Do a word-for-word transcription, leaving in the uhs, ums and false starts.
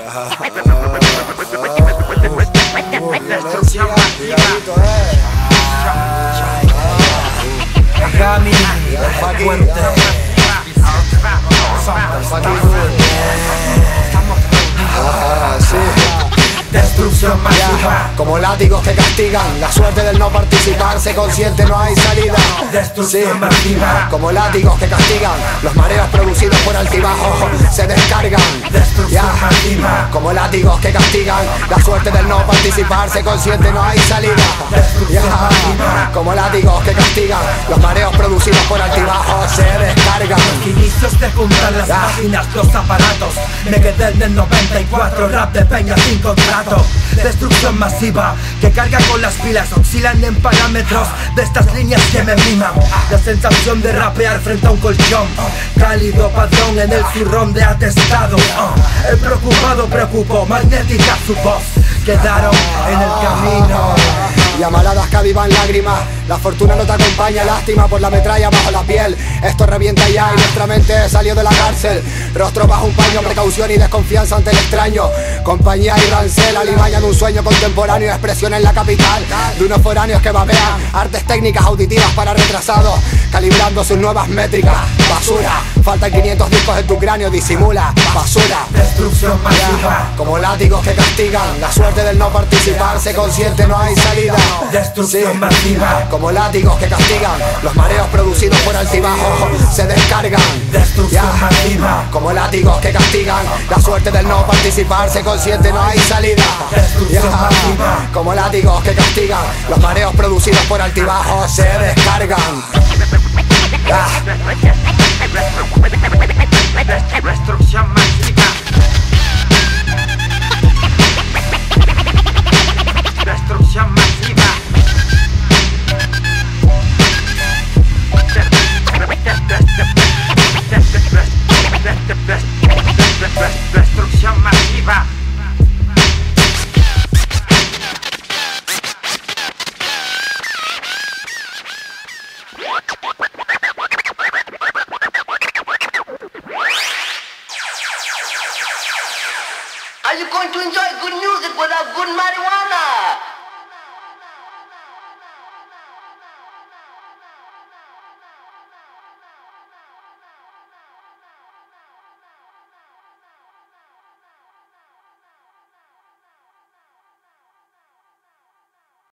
Destrucción masiva. Gami, Puente, destrucción masiva. Como látigos que castigan, la suerte del no participar se consiente, no hay salida. Destrucción masiva. Como látigos que castigan, los mareos producidos por altibajo se descargan. Destrucción masiva. Como látigos que castigan, la suerte del no participar se consiente, no hay salida. Destrucción masiva. Como látigos que castigan, los mareos producidos por altibajo se descargan. Inicios de juntar las páginas, los aparatos. Me quedé en el noventa y cuatro, rap de peña sin contrato. Destrucción masiva, que carga con las pilas, oscilan en parámetros de estas líneas que me miman. La sensación de rapear frente a un colchón, cálido padrón en el zurrón de atestado. uh, El preocupado preocupó, magnética su voz, quedaron en el camino. Llamaladas que avivan lágrimas, la fortuna no te acompaña, lástima por la metralla bajo la piel. Esto revienta ya y nuestra mente salió de la cárcel. Rostro bajo un paño, precaución y desconfianza ante el extraño. Compañía y rancel alimañan un sueño contemporáneo, expresión en la capital de unos foráneos que babean artes técnicas auditivas para retrasados, calibrando sus nuevas métricas. Basura, faltan quinientos discos en tu cráneo, disimula, basura. Destrucción masiva. Como látigos que castigan, la suerte del no participar se consiente, no hay salida. Destrucción masiva. Como látigos que castigan, los mareos producidos por altibajo se descargan. Destrucción masiva. Como látigos que castigan, la suerte del no participar se consiente, no hay salida. Destrucción masiva. Como látigos que castigan, los mareos producidos por altibajo se descargan. Destrucción masiva.